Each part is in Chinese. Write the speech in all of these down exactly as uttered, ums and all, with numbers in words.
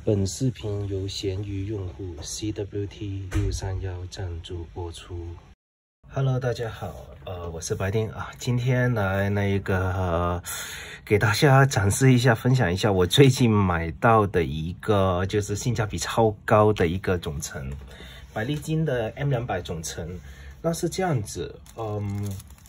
本视频由闲鱼用户 C W T 六三一赞助播出。Hello， 大家好，呃，我是白丁啊，今天来那个、呃、给大家展示一下、分享一下我最近买到的一个就是性价比超高的一个总成，百利金的 M 两百总成。那是这样子，嗯，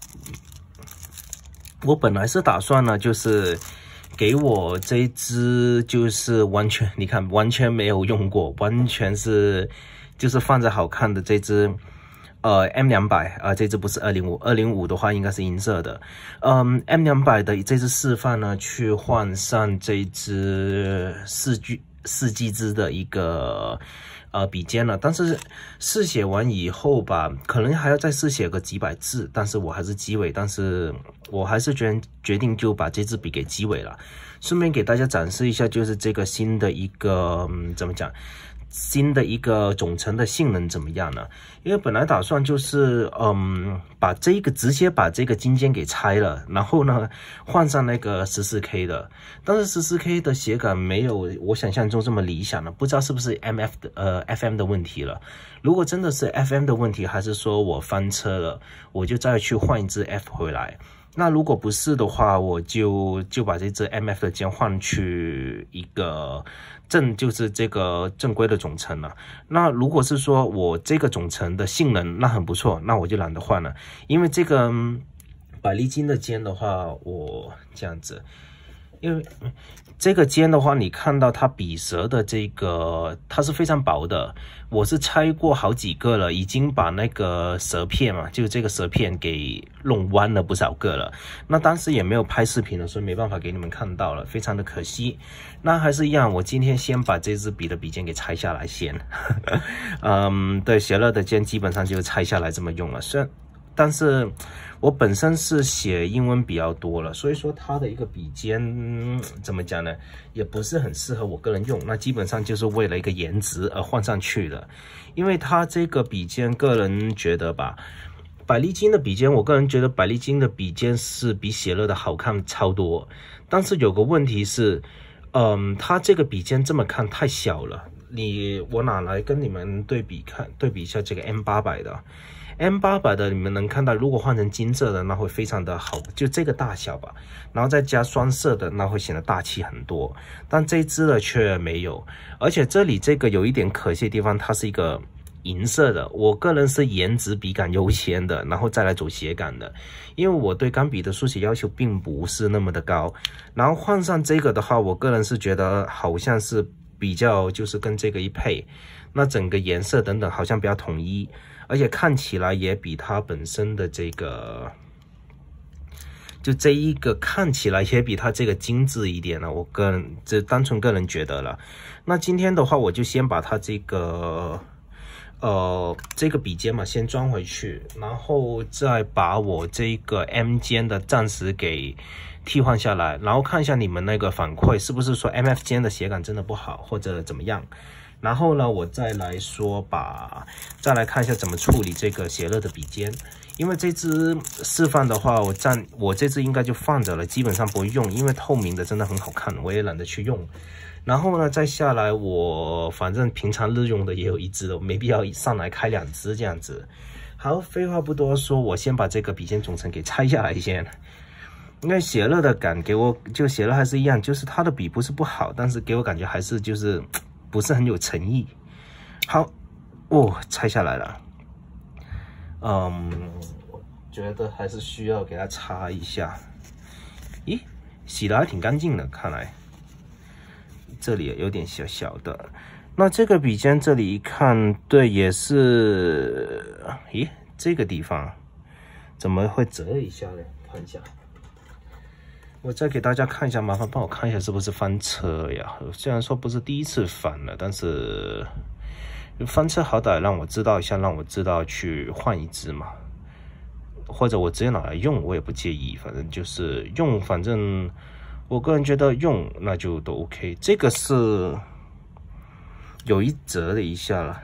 我本来是打算呢，就是给我这一支就是完全，你看完全没有用过，完全是就是放着好看的这支。呃 ，M 两百啊，这支不是二零五，二零五的话应该是银色的。嗯 ，M 两百的这支示范呢，去换上这支四 G 四 G 支的一个呃笔尖了。但是试写完以后吧，可能还要再试写个几百字，但是我还是机尾，但是我还是决决定就把这支笔给机尾了。顺便给大家展示一下，就是这个新的一个、嗯、怎么讲？新的一个总成的性能怎么样呢？因为本来打算就是嗯，把这个直接把这个金尖给拆了，然后呢换上那个 十四K 的，但是 十四K 的写感没有我想象中这么理想了，不知道是不是 M F 的呃 F M 的问题了。如果真的是 F M 的问题，还是说我翻车了，我就再去换一支 F 回来。那如果不是的话，我就就把这支 M F 的键换去一个正，就是这个正规的总成了。那如果是说我这个总成的性能那很不错，那我就懒得换了，因为这个百利金的尖的话，我这样子。因为这个尖的话，你看到它笔舌的这个，它是非常薄的。我是拆过好几个了，已经把那个舌片嘛，就是这个舌片给弄弯了不少个了。那当时也没有拍视频了，所以没办法给你们看到了，非常的可惜。那还是一样，我今天先把这支笔的笔尖给拆下来先。嗯，对，写乐的尖基本上就拆下来这么用了。虽然，但是我本身是写英文比较多了，所以说它的一个笔尖、嗯、怎么讲呢，也不是很适合我个人用。那基本上就是为了一个颜值而换上去的，因为它这个笔尖，个人觉得吧，百利金的笔尖，我个人觉得百利金的笔尖是比写乐的好看超多。但是有个问题是，嗯，它这个笔尖这么看太小了。你我拿来跟你们对比看，对比一下这个 M 八百的。M 八百的你们能看到，如果换成金色的，那会非常的好，就这个大小吧。然后再加双色的，那会显得大气很多。但这支的却没有，而且这里这个有一点可惜的地方，它是一个银色的。我个人是颜值笔杆优先的，然后再来走写感的，因为我对钢笔的书写要求并不是那么的高。然后换上这个的话，我个人是觉得好像是比较就是跟这个一配，那整个颜色等等好像比较统一。而且看起来也比它本身的这个，就这一个看起来也比它这个精致一点了。我个人这单纯个人觉得了。那今天的话，我就先把它这个，呃，这个笔尖嘛，先装回去，然后再把我这个 M 尖的暂时给替换下来，然后看一下你们那个反馈是不是说 M F 尖的写感真的不好，或者怎么样。然后呢，我再来说把，再来看一下怎么处理这个写乐的笔尖。因为这支示范的话，我暂我这支应该就放着了，基本上不会用，因为透明的真的很好看，我也懒得去用。然后呢，再下来我反正平常日用的也有一支了，没必要上来开两支这样子。好，废话不多说，我先把这个笔尖总成给拆下来先。因为写乐的感给我，就写乐还是一样，就是它的笔不是不好，但是给我感觉还是就是。不是很有诚意。好，哦，拆下来了。嗯，我觉得还是需要给它擦一下。咦，洗的还挺干净的，看来这里有点小小的。那这个笔尖这里一看，对，也是。咦，这个地方怎么会折一下呢？看一下。我再给大家看一下，麻烦帮我看一下是不是翻车呀？虽然说不是第一次翻了，但是翻车好歹让我知道一下，让我知道去换一支嘛，或者我直接拿来用，我也不介意，反正就是用，反正我个人觉得用那就都 OK。这个是有一折了一下了，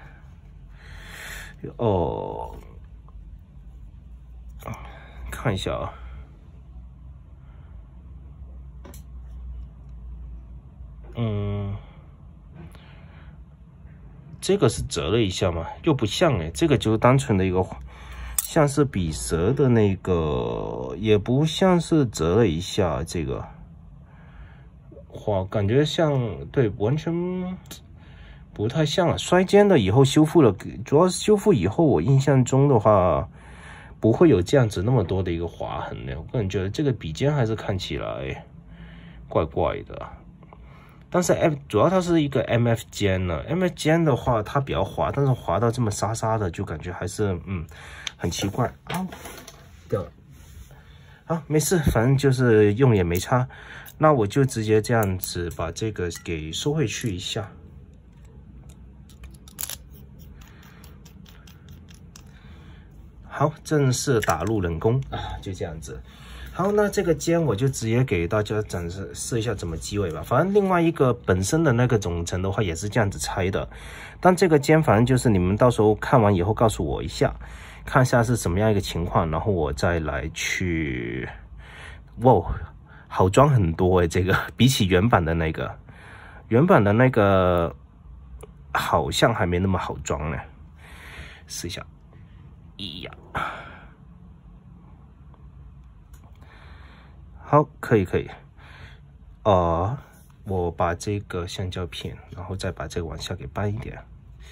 哦，看一下啊。嗯， 这个是折了一下吗？又不像哎，这个就是单纯的一个像是笔舌的那个，也不像是折了一下这个。哇，感觉像对，完全不太像啊。摔尖的以后修复了，主要是修复以后，我印象中的话不会有这样子那么多的一个划痕的。我个人觉得这个笔尖还是看起来怪怪的。但是 F 主要它是一个 M F 尖呢 ，M F 尖的话它比较滑，但是滑到这么沙沙的，就感觉还是嗯很奇怪啊。掉了，好，没事，反正就是用也没差。那我就直接这样子把这个给收回去一下。好，正式打入冷宫啊，就这样子。好，那这个尖我就直接给大家展示试一下怎么击尾吧。反正另外一个本身的那个总成的话也是这样子拆的，但这个尖反正就是你们到时候看完以后告诉我一下，看一下是什么样一个情况，然后我再来去。哇！好装很多哎，这个比起原版的那个，原版的那个好像还没那么好装呢。试一下，咿呀，好，可以可以。呃，我把这个橡胶片，然后再把这个往下给搬一点，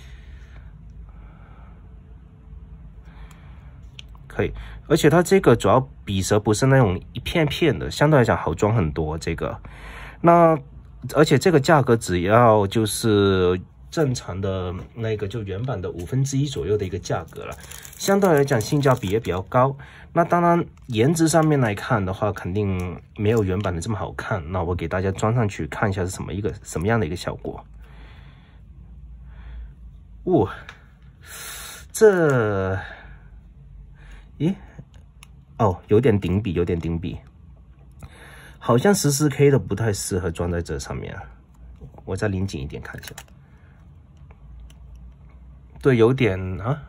可以。而且它这个主要笔舌不是那种一片片的，相对来讲好装很多。这个，那而且这个价格只要就是正常的那个就原版的五分之一左右的一个价格了，相对来讲性价比也比较高。那当然颜值上面来看的话，肯定没有原版的这么好看。那我给大家装上去看一下是什么一个什么样的一个效果。哇、哦，这，咦？哦，有点顶笔，有点顶笔，好像 十四K 的不太适合装在这上面。我再拧紧一点看一下，对，有点啊，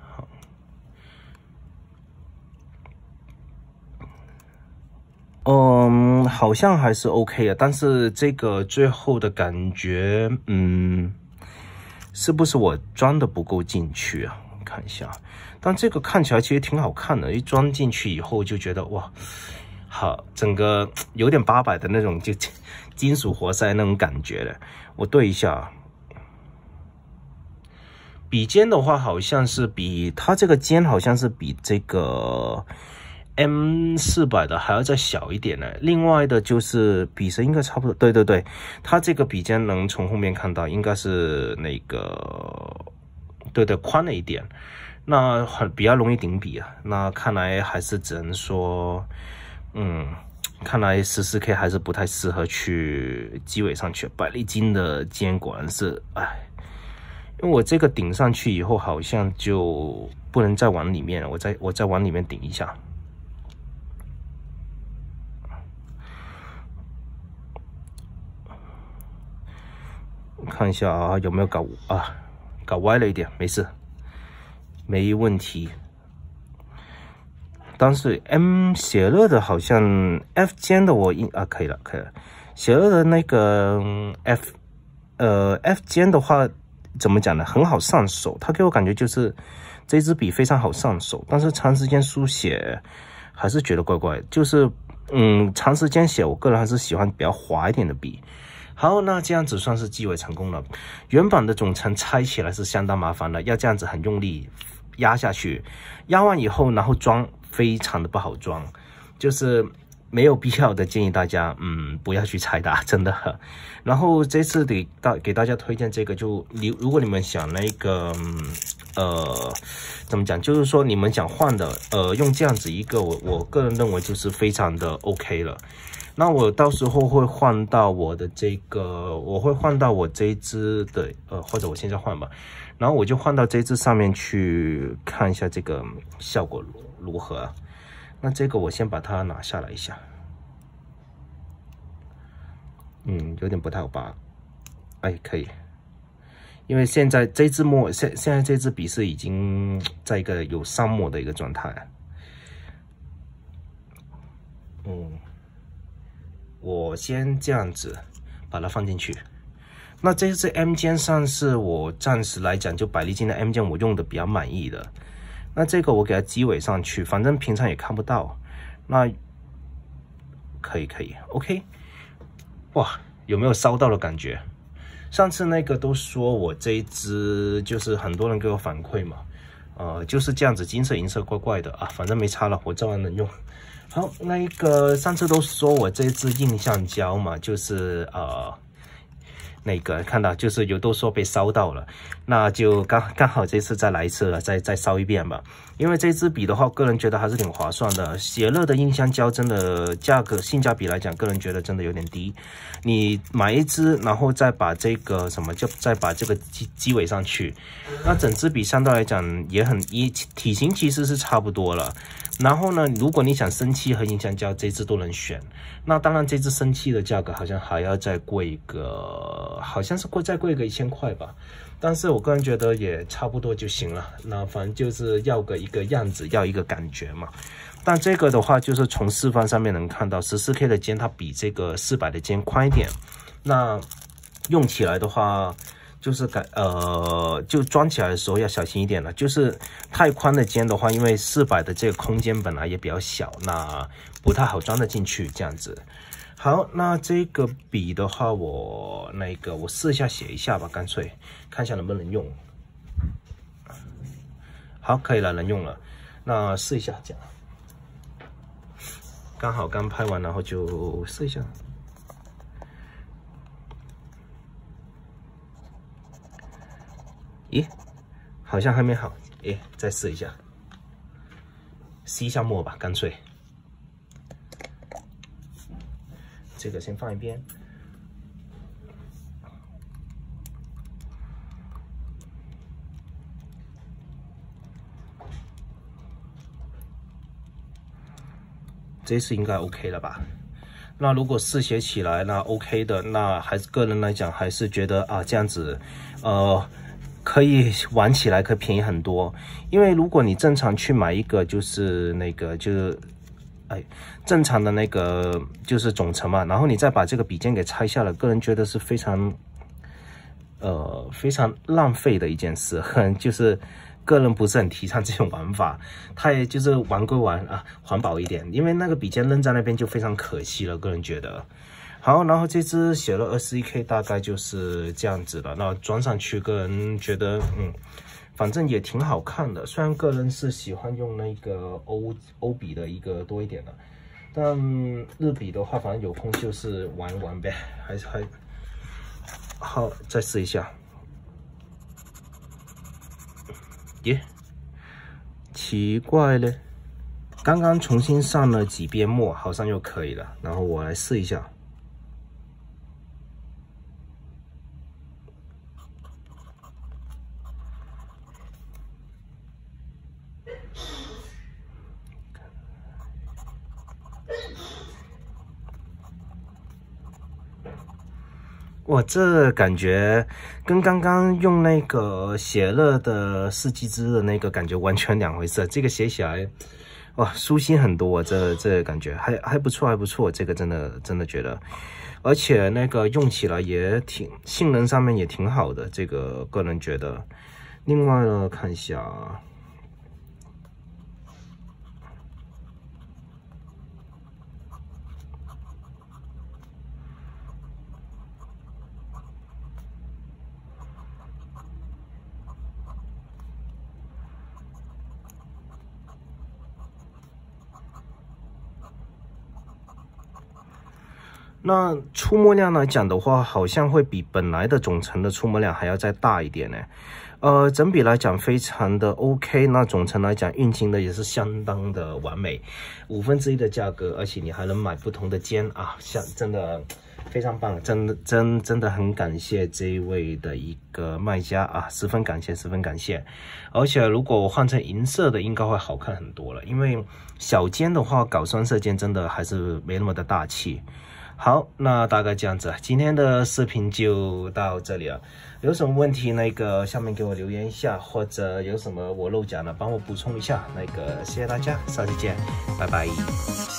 嗯，好像还是 OK 的，但是这个最后的感觉，嗯，是不是我装的不够进去啊？我看一下。但这个看起来其实挺好看的，一装进去以后就觉得哇，好，整个有点八百的那种就金属活塞那种感觉了。我对一下，笔尖的话好像是比它这个尖好像是比这个 M 四百的还要再小一点呢。另外的就是笔舌应该差不多，对对对，它这个笔尖能从后面看到应该是那个，对对，宽了一点。那很比较容易顶笔啊，那看来还是只能说，嗯，看来 十四K 还是不太适合去机尾上去。百利金的尖果然是，哎，因为我这个顶上去以后好像就不能再往里面了，我再我再往里面顶一下。看一下啊，有没有搞啊，搞歪了一点，没事。没问题，但是 M 写乐的好像 F 尖的我印啊可以了可以了，写乐的那个 F 呃 F 尖的话怎么讲呢？很好上手，它给我感觉就是这支笔非常好上手，但是长时间书写还是觉得怪怪的，就是嗯长时间写，我个人还是喜欢比较滑一点的笔。好，那这样子算是击尾成功了。原版的总成拆起来是相当麻烦的，要这样子很用力压下去，压完以后然后装非常的不好装，就是没有必要的，建议大家嗯不要去拆的，真的。然后这次给大给大家推荐这个，就你如果你们想那个呃怎么讲，就是说你们想换的呃用这样子一个，我我个人认为就是非常的 OK 了。那我到时候会换到我的这个，我会换到我这一支的，呃，或者我现在换吧，然后我就换到这一支上面去看一下这个效果如何啊。那这个我先把它拿下来一下，嗯，有点不太好拔，哎，可以，因为现在这支墨，现现在这支笔是已经在一个有上墨的一个状态，嗯。我先这样子把它放进去， 那这支 M 键上是我暂时来讲就百利金的 M 键我用的比较满意的。那这个我给它机尾上去，反正平常也看不到。那可以可以 ，OK。哇，有没有烧到的感觉？上次那个都说我这一支就是很多人给我反馈嘛，呃，就是这样子金色银色怪怪的啊，反正没差了，我照样能用。好，那个上次都说我这支印象胶嘛，就是呃。那个看到就是有都说被烧到了，那就刚刚好这次再来一次了，再再烧一遍吧。因为这支笔的话，个人觉得还是挺划算的。写乐的印象胶真的价格性价比来讲，个人觉得真的有点低。你买一支，然后再把这个什么，就再把这个机机尾上去，那整支笔相对来讲也很一体型其实是差不多了。然后呢，如果你想生漆和印象胶，这支都能选。那当然，这支生漆的价格好像还要再贵个，好像是贵再贵个一千块吧。但是我个人觉得也差不多就行了。那反正就是要个一个样子，要一个感觉嘛。但这个的话，就是从示范上面能看到， 十四K 的尖它比这个四百的尖宽一点。那用起来的话，就是感呃，就装起来的时候要小心一点了。就是太宽的尖的话，因为四百的这个空间本来也比较小，那不太好装得进去这样子。好，那这个笔的话，我那个我试一下写一下吧，干脆看一下能不能用。好，可以了，能用了。那试一下这样，刚好刚拍完，然后就试一下。咦，好像还没好，诶，再试一下，吸一下墨吧，干脆。这个先放一边。这次应该 OK 了吧？那如果试写起来，那 OK 的，那还是个人来讲，还是觉得啊，这样子，呃。可以玩起来可以便宜很多，因为如果你正常去买一个就是那个就是，哎，正常的那个就是总成嘛，然后你再把这个笔尖给拆下来，个人觉得是非常，呃，非常浪费的一件事，很就是个人不是很提倡这种玩法。它也就是玩归玩啊，环保一点，因为那个笔尖扔在那边就非常可惜了，个人觉得。好，然后这支写了 二十一K 大概就是这样子了。那装上去，个人觉得，嗯，反正也挺好看的。虽然个人是喜欢用那个欧欧笔的一个多一点的，但日笔的话，反正有空就是玩一玩呗。还是还好，再试一下。耶，奇怪嘞，刚刚重新上了几遍墨，好像又可以了。然后我来试一下。哇，这感觉跟刚刚用那个写乐的四季枝的那个感觉完全两回事。这个写起来，哇，舒心很多。这这个感觉还还不错，还不错。这个真的真的觉得，而且那个用起来也挺性能上面也挺好的。这个个人觉得。另外呢，看一下。那出墨量来讲的话，好像会比本来的总成的出墨量还要再大一点呢。呃，整笔来讲非常的 OK， 那总成来讲运镜的也是相当的完美，五分之一的价格，而且你还能买不同的尖啊，像真的非常棒，真的真真的很感谢这一位的一个卖家啊，十分感谢，十分感谢。而且如果我换成银色的，应该会好看很多了，因为小尖的话搞双色尖真的还是没那么的大气。好，那大概这样子，今天的视频就到这里了。有什么问题，那个下面给我留言一下，或者有什么我漏讲的，帮我补充一下。那个谢谢大家，下期见，拜拜。